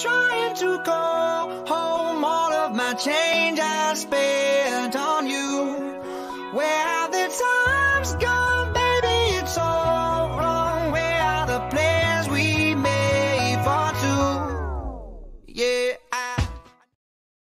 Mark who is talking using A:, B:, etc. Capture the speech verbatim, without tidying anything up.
A: trying to go home. All of my change I spent on you. Where have the time